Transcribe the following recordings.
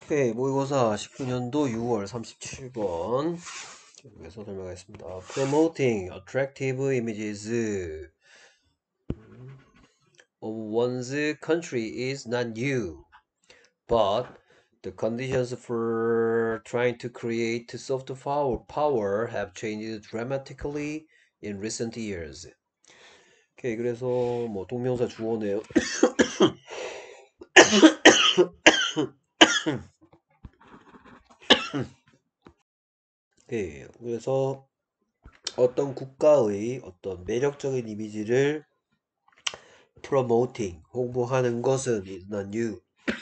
오케이, 모의고사 19년도 6월 37번 여기서 설명하겠습니다. Promoting attractive images of one's country is not new, but the conditions for trying to create soft power have changed dramatically in recent years. 오케이, 그래서 뭐 동명사 주어네요. 오케이, 그래서 어떤 국가의 어떤 매력적인 이미지를 promoting, 홍보하는 것은 is not new.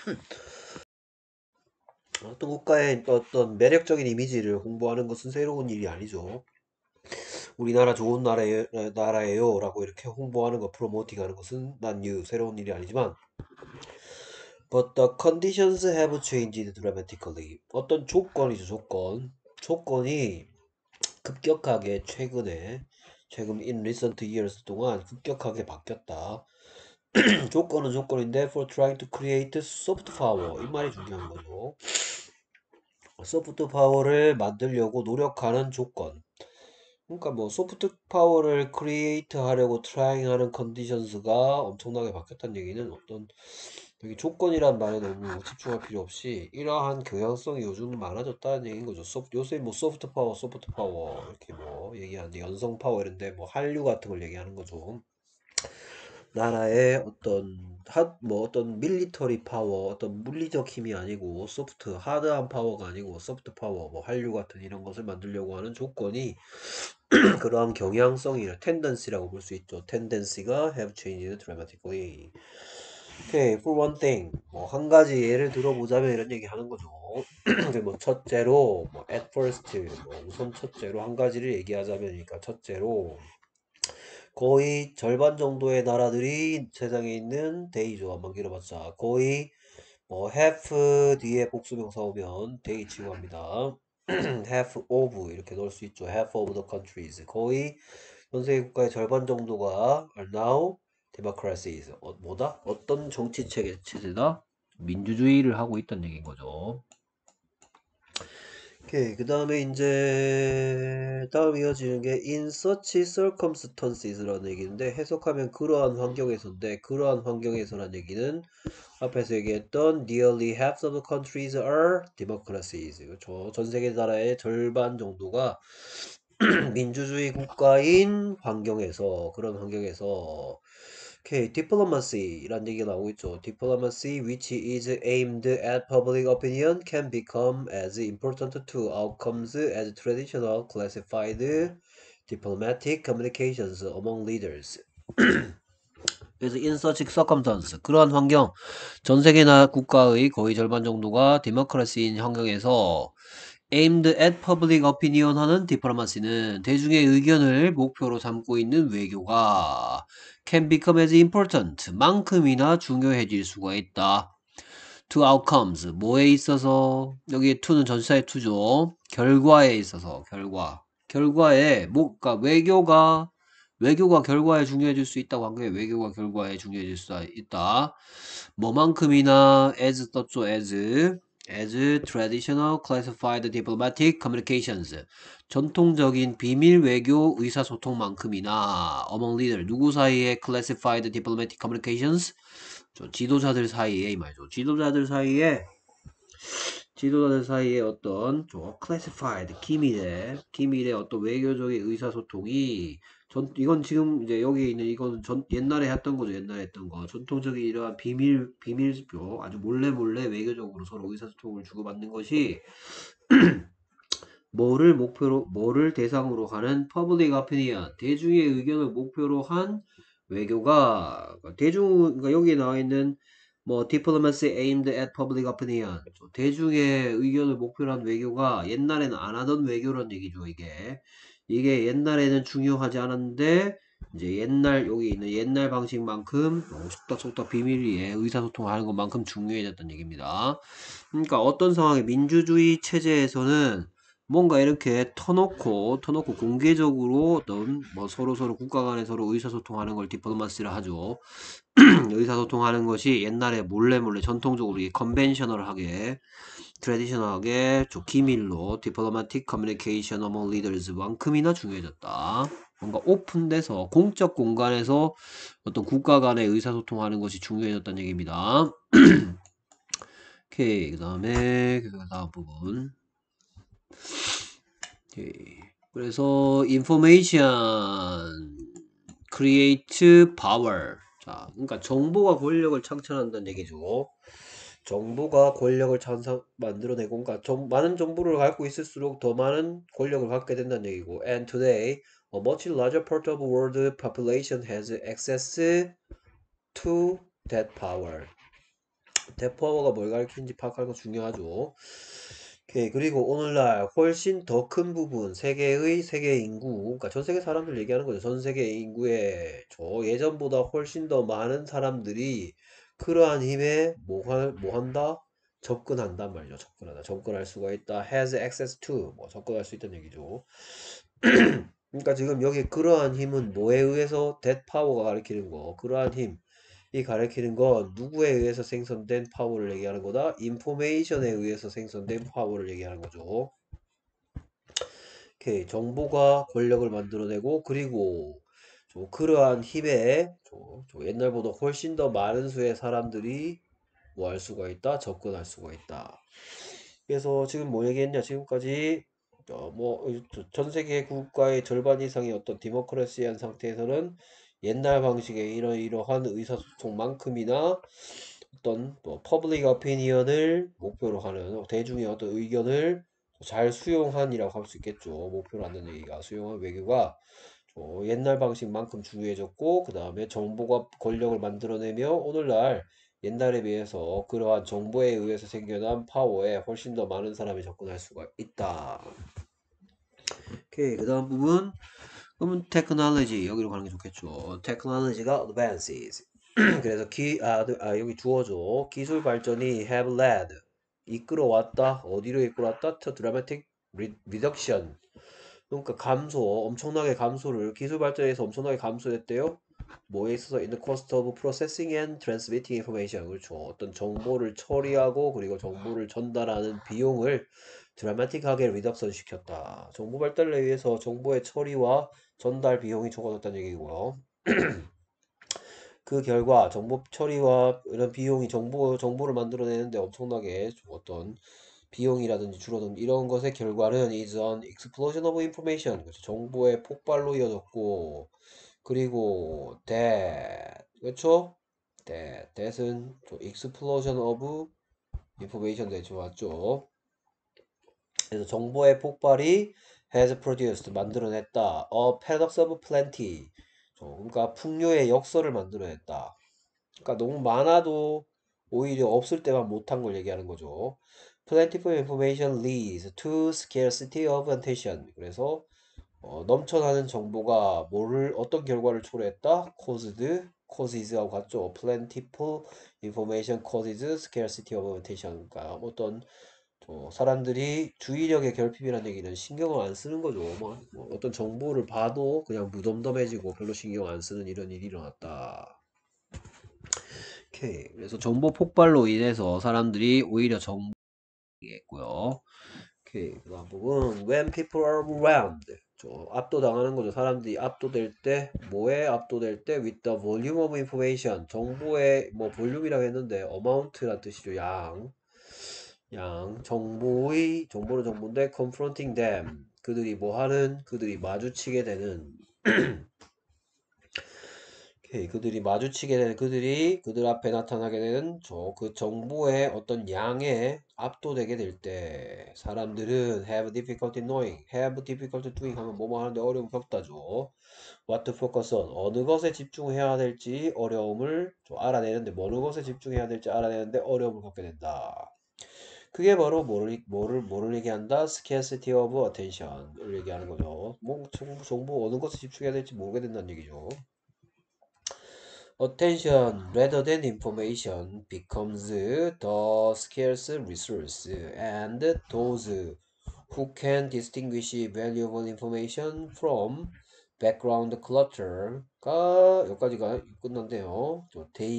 어떤 국가의 어떤 매력적인 이미지를 홍보하는 것은 새로운 일이 아니죠. 우리나라 좋은 나라예요 라고 이렇게 홍보하는 거, promoting 하는 것은 not new, 새로운 일이 아니지만 but the conditions have changed dramatically. 어떤 조건이죠, 조건이 급격하게 최근 in recent years 동안 급격하게 바뀌었다. 조건은 조건인데 for trying to create soft power, 이 말이 중요한 거죠. 소프트 파워를 만들려고 노력하는 조건. 그러니까 뭐 소프트 파워를 크리에이트 하려고 트라잉 하는 컨디션스가 엄청나게 바뀌었다는 얘기는 어떤 여기 조건이란 말에 너무 집중할 필요 없이 이러한 경향성이 요즘 많아졌다는 얘기인 거죠. 요새 뭐 소프트 파워 이렇게 뭐 얘기하는데 연성 파워 이런데 뭐 한류 같은 걸 얘기하는 거죠. 나라의 어떤 밀리터리 파워, 어떤 물리적 힘이 아니고 하드한 파워가 아니고 소프트 파워, 뭐 한류 같은 이런 것을 만들려고 하는 조건이 그러한 경향성이나 텐던시라고 볼 수 있죠. 텐던시가 have changed dramatically. Okay, for one thing, 뭐 한 가지 예를 들어보자면 이런 얘기 하는 거죠. 뭐 첫째로, 뭐 at first, 뭐 우선 첫째로 한 가지를 얘기하자면, 그러니까 첫째로 거의 절반 정도의 나라들이 세상에 있는 데이죠. 한번 길어봤자 거의 뭐 half 뒤에 복수명사 오면 데이 치고 합니다. half of 이렇게 넣을 수 있죠. half of the countries, 거의 전 세계 국가의 절반 정도가 are now democracies. 뭐다? 어떤 정치 체제다? 민주주의를 하고 있다는 얘기인 거죠. 오케이, 그 다음에 이제 다음 이어지는 게 in such circumstances라는 얘기인데 해석하면 그러한 환경에서인데 그러한 환경에서라는 얘기는 앞에서 얘기했던 nearly half of the countries are democracies. 그렇죠. 전 세계 나라의 절반 정도가 민주주의 국가인 환경에서 그런 환경에서 오케이, diplomacy라는 얘기가 나오고 있죠. Diplomacy which is aimed at public opinion can become as important to outcomes as traditional classified diplomatic communications among leaders. 그래서 in such circumstance, 그러한 환경, 전 세계 국가의 거의 절반 정도가 데모크라시인 환경에서 aimed at public opinion 하는 디플로마시는 대중의 의견을 목표로 삼고 있는 외교가 can become as important, 만큼이나 중요해질 수가 있다. to outcomes, 뭐에 있어서, 여기 to는 전치사의 to죠. 결과에 있어서, 결과에, 그러니까 외교가 결과에 중요해질 수 있다고 한 거예요. 외교가 결과에 중요해질 수 있다. 뭐만큼이나 as 떴죠. as traditional classified diplomatic communications, 전통적인 비밀 외교 의사소통만큼이나 among leader, 누구 사이에 classified diplomatic communications, 지도자들 사이에 이 말이죠. 지도자들 사이에 어떤 classified 기밀의 어떤 외교적인 의사소통이 이건 지금 이제 여기 있는 이건 옛날에 했던 거죠. 옛날에 했던 거. 전통적인 이러한 비밀표 아주 몰래 외교적으로 서로 의사소통을 주고받는 것이 뭐를 대상으로 하는 public opinion, 대중의 의견을 목표로 한 외교가 그러니까 여기에 나와 있는 뭐 diplomacy aimed at public opinion, 대중의 의견을 목표로 한 외교가 옛날에는 안 하던 외교란 얘기죠. 이게 옛날에는 중요하지 않았는데 이제 여기 있는 옛날 방식만큼 속닥속닥 비밀리에 의사소통하는 것만큼 중요해졌다는 얘기입니다. 그러니까 어떤 상황에 민주주의 체제에서는 뭔가 이렇게 터놓고 공개적으로 어떤 뭐 서로 국가 간에 서로 의사소통하는 걸 디플로마시라 하죠. 의사소통하는 것이 옛날에 몰래 전통적으로 이 컨벤셔널하게 트레디셔널하게 기밀로 디플로마틱 커뮤니케이션 어몽 리더즈만큼이나 중요해졌다. 뭔가 오픈돼서 공적 공간에서 어떤 국가 간의 의사소통하는 것이 중요해졌다는 얘기입니다. 오케이, 그 다음에 다음 부분. 오케이. 그래서 information create power. 자, 그러니까 정보가 권력을 창출한다는 얘기죠. 정보가 권력을 만들어내고, 그러니까 많은 정보를 갖고 있을수록 더 많은 권력을 갖게 된다는 얘기고. And today, a much larger part of the world population has access to that power. that power가 뭘 가리키는지 파악하는 거 중요하죠. 오케이. 그리고 오늘날 훨씬 더 큰 부분, 세계 인구, 그러니까 전 세계 사람들 얘기하는 거죠. 전 세계 인구의 예전보다 훨씬 더 많은 사람들이 그러한 힘에 뭐 한다? 접근한단 말이죠. 접근할 수가 있다. has access to, 접근할 수 있다는 얘기죠. 그러니까 지금 여기 그러한 힘은 뭐에 의해서 that power가 가리키는 거, 그러한 힘, 이 가리키는 건 누구에 의해서 생성된 파워를 얘기하는 거다? 인포메이션에 의해서 생성된 파워를 얘기하는 거죠. 오케이. 정보가 권력을 만들어내고, 그리고 그러한 힘에 옛날보다 훨씬 더 많은 수의 사람들이 뭐 할 수가 있다? 접근할 수가 있다. 그래서 지금 뭐 얘기했냐? 지금까지 전 세계 국가의 절반 이상이 어떤 디모크라시한 상태에서는 옛날 방식의 이러한 의사소통만큼이나 어떤 퍼블릭 오피니언을 목표로 하는 대중의 어떤 의견을 잘 수용한이라고 할 수 있겠죠. 목표로 하는 얘기가 수용한 외교가 옛날 방식만큼 중요해졌고, 그 다음에 정보가 권력을 만들어내며 오늘날 옛날에 비해서 그러한 정보에 의해서 생겨난 파워에 훨씬 더 많은 사람이 접근할 수가 있다. 오케이. 그 다음 부분. 그러면 테크놀로지 여기로 가는 게 좋겠죠. 테크놀로지가 advances. 그래서 여기 주어져. 기술 발전이 have led. 이끌어왔다. 어디로 이끌어왔다? To dramatic reduction. 그러니까 엄청나게 감소를, 기술 발전에서 엄청나게 감소했대요. 뭐에 있어서 in the cost of processing and transmitting information. 그렇죠. 어떤 정보를 처리하고 그리고 정보를 전달하는 비용을 드라마틱하게 리덕션 시켰다. 정보 발달에 의해서 정보의 처리와 전달 비용이 적어졌다는 얘기고요. 그 결과 정보 처리와 이런 비용이 정보를 만들어내는데 엄청나게 어떤 비용이라든지 줄어든 이런 것의 결과는 is an explosion of information. 그렇죠. 정보의 폭발로 이어졌고, 그리고 그렇죠? that은 explosion of information 대체 맞죠? 그래서 정보의 폭발이 has produced 만들어냈다. A paradox of plenty. 그러니까 풍요의 역설을 만들어냈다. 그러니까 너무 많아도 오히려 없을 때만 못한 걸 얘기하는 거죠. Plentiful information leads to scarcity of attention. 그래서 넘쳐나는 정보가 어떤 결과를 초래했다? causes하고 같죠. Plentiful information causes scarcity of attention. 그러니까 어떤 사람들이 주의력의 결핍이라는 얘기는 신경을 안 쓰는 거죠. 어떤 정보를 봐도 그냥 무덤덤해지고 별로 신경 안 쓰는 이런 일이 일어났다. 오케이. 그래서 정보 폭발로 인해서 사람들이 오히려 정보했고요. 오케이. 그다음 부분 when people are overwhelmed. 압도당하는 거죠. 사람들이 압도될 때, 뭐에 압도될 때 with the volume of information. 정보의 볼륨이라고 했는데 amount란 뜻이죠. 정보는 정보인데 confronting them. 그들이 마주치게 되는 그들 앞에 나타나게 되는 그 정보의 어떤 양에 압도되게 될 때 사람들은 have difficulty knowing, have difficulty doing 하면 뭐뭐 하는데 어려움 겪다죠. what to focus on, 어느 것에 집중해야 될지 어려움을 알아내는데 어느 것에 집중해야 될지 알아내는데 어려움을 겪게 된다. 그게 바로 뭐를 얘기한다? scarcity of attention을 얘기하는 거죠. 정보 어느 것에 집중해야 될지 모르게 된다는 얘기죠. Attention rather than information becomes the scarce resource, and those who can distinguish valuable information from background clutter가 여기까지가 끝난대요.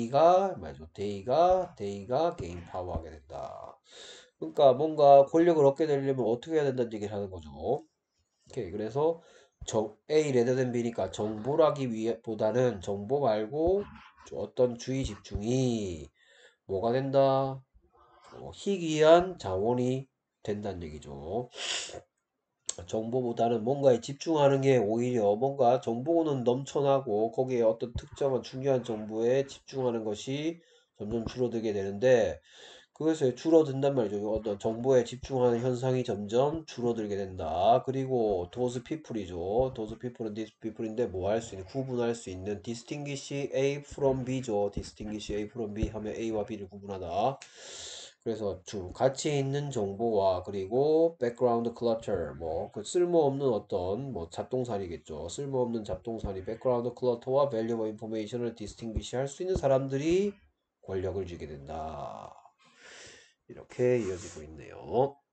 데이가 게임 파워하게 된다. 그러니까 뭔가 권력을 얻게 되려면 어떻게 해야 된다는 얘기를 하는 거죠. 오케이. 그래서 A rather than B니까 정보라기 위해 보다는 정보 말고 어떤 주의 집중이 뭐가 된다? 희귀한 자원이 된다는 얘기죠. 정보보다는 뭔가에 집중하는 게 오히려 뭔가 정보는 넘쳐나고 거기에 어떤 특정한 중요한 정보에 집중하는 것이 점점 줄어들게 되는데 그것에 줄어든단 말이죠. 어떤 정보에 집중하는 현상이 점점 줄어들게 된다. 그리고 those people이죠. those people은 these people인데 뭐 할 수 있는 구분할 수 있는 distinguish A from B죠. distinguish A from B 하면 A와 B를 구분하다. 그래서 가치 있는 정보와 그리고 background clutter 뭐 그 쓸모없는 어떤 뭐 잡동사니겠죠. 쓸모없는 잡동사니 background clutter와 valuable information을 distinguish 할 수 있는 사람들이 권력을 쥐게 된다. 이렇게 이어지고 있네요.